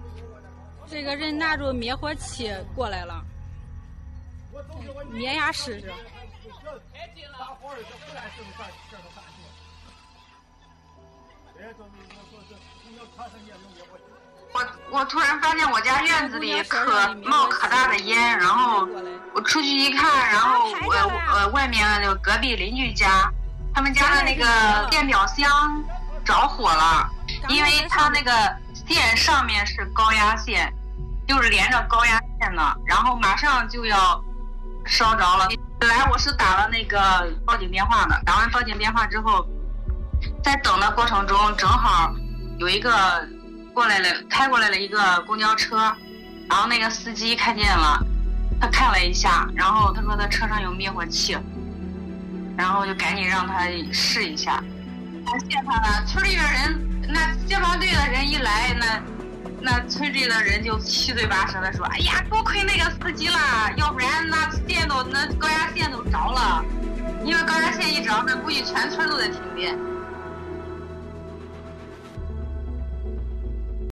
这个人拿着灭火器过来了，灭下试试。 我突然发现我家院子里冒可大的烟，然后我出去一看，然后外面那个隔壁邻居家，他们家的那个电表箱着火了，因为他那个线上面是高压线，就是连着高压线的，然后马上就要烧着了。本来我是打了那个报警电话的，打完报警电话之后，在等的过程中，正好有一个开过来了一个公交车，然后那个司机看见了，他看了一下，然后他说他车上有灭火器，然后就赶紧让他试一下。感谢他了，村里的人，那消防队的人一来，那村里的人就七嘴八舌的说：“哎呀，多亏那个司机了，要不然那高压线都着了，因为高压线一着，那估计全村都得停电。”